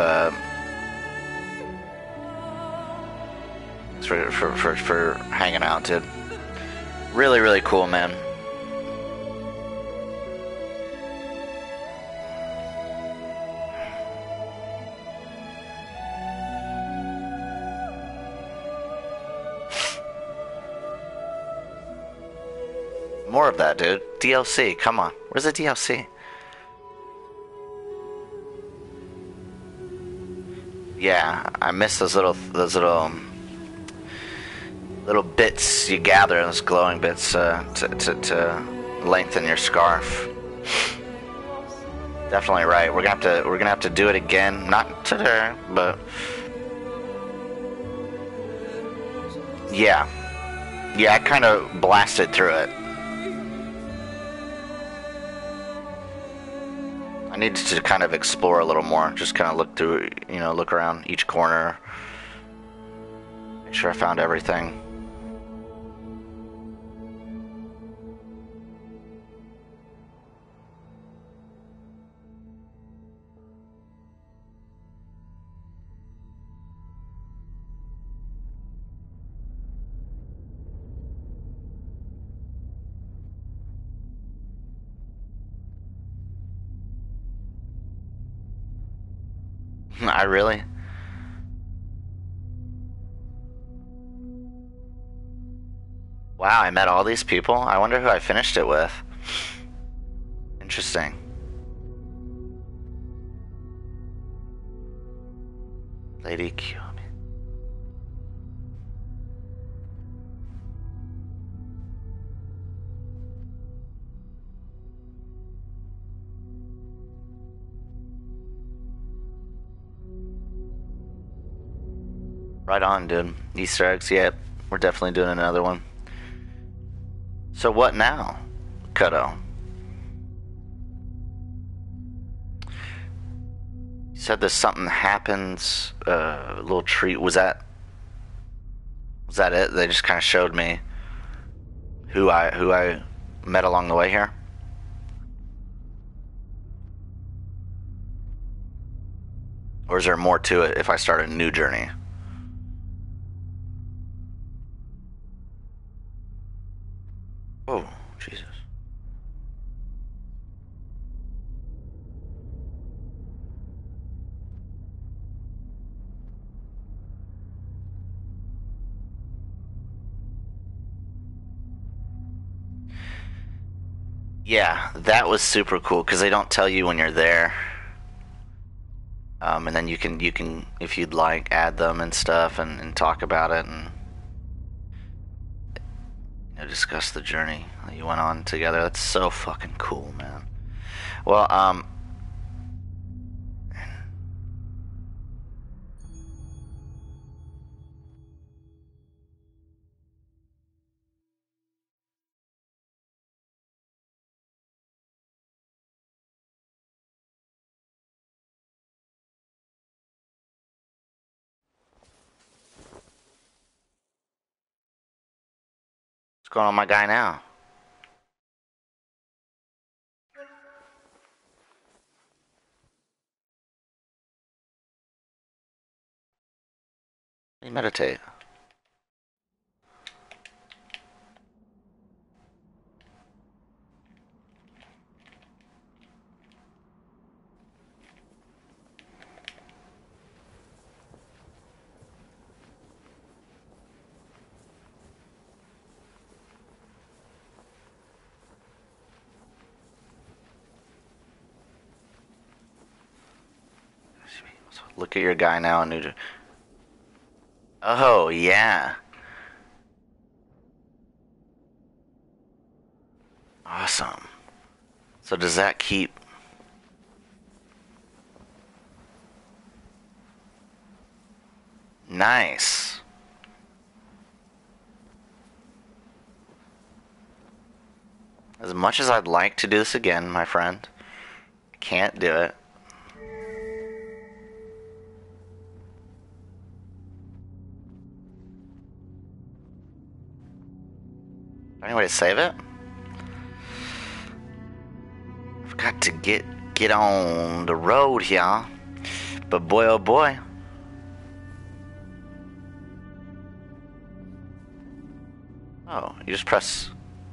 Thanks for hanging out, dude. Really, really cool, man. More of that, dude. DLC, come on. Where's the DLC? Yeah, I miss those little bits you gather, those glowing bits to lengthen your scarf. Definitely right. We're gonna have to do it again. Not today, but yeah, I kind of blasted through it. I need to kind of explore a little more. Just kind of look through, look around each corner. Make sure I found everything. I really? Wow, I met all these people. I wonder who I finished it with. Interesting. Lady Kiyomi. Right on, dude. Easter eggs, yeah. We're definitely doing another one. So what now, Kudo? You said there's something happens, a little treat. Was that it? They just kind of showed me who I met along the way here? Or is there more to it if I start a new journey? Oh, Jesus. Yeah, that was super cool because they don't tell you when you're there. And then you can, if you'd like, add them and stuff and talk about it and discuss the journey that you went on together. That's so fucking cool, man. Well, what's going on, my guy now? You meditate. Look at your guy now in New. Oh yeah. Awesome. So does that keep? Nice. As much as I'd like to do this again, my friend, I can't do it. Any way to save it? I've got to get on the road here. But boy, oh boy. Oh, you just press.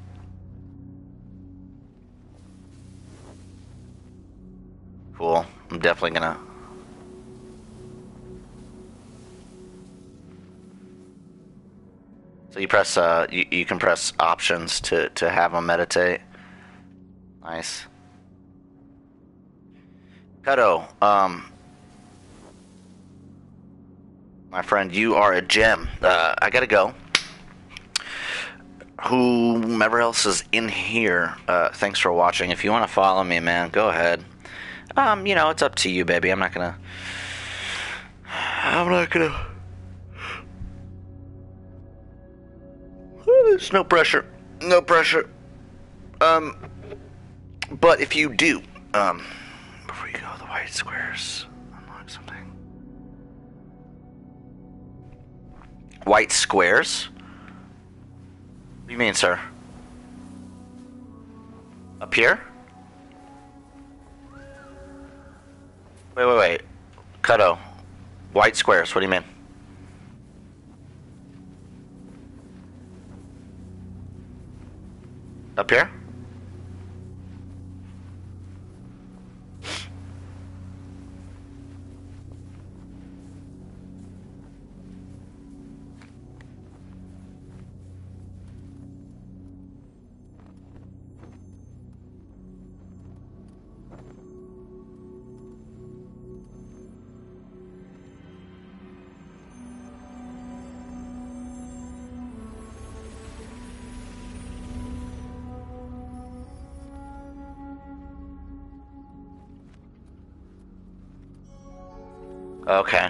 Cool. I'm definitely gonna. So you press, you can press options to have them meditate. Nice. Kato, my friend, you are a gem. I gotta go. Whomever else is in here, thanks for watching. If you want to follow me, man, go ahead. It's up to you, baby. I'm not gonna. There's no pressure. No pressure. But if you do, before you go, the white squares. Unlock something. White squares? What do you mean, sir? Up here? Wait. Kato. White squares, what do you mean? Up here? Okay.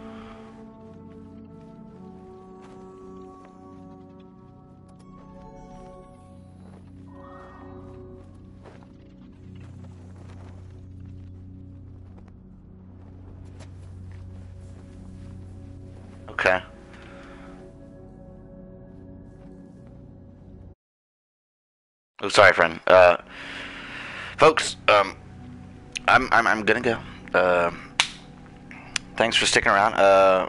Okay. Oh, sorry, friend. Folks, I'm gonna go. Thanks for sticking around.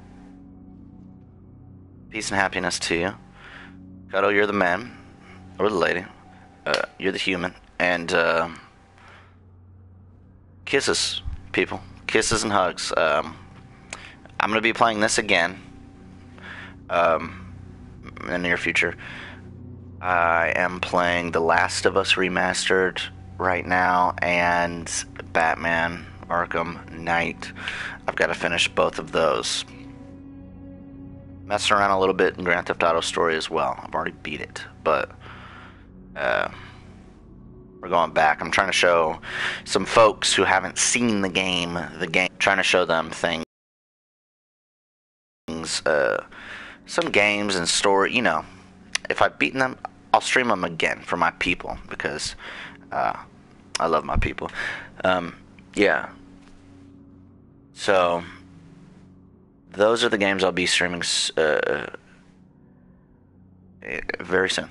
Peace and happiness to you. Kato, you're the man. Or the lady. You're the human. And, kisses, people. Kisses and hugs. I'm gonna be playing this again. In the near future. I am playing The Last of Us Remastered right now, and Batman Arkham Knight. I've got to finish both of those. Messing around a little bit in Grand Theft Auto Story as well. I've already beat it, but we're going back. I'm trying to show some folks who haven't seen the game, trying to show them things, some games and story. If I've beaten them, I'll stream them again for my people, because I love my people. Yeah. So, those are the games I'll be streaming very soon.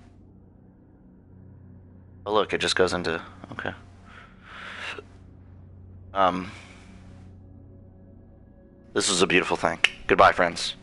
Oh look, it just goes into... Okay. This was a beautiful thing. Goodbye, friends.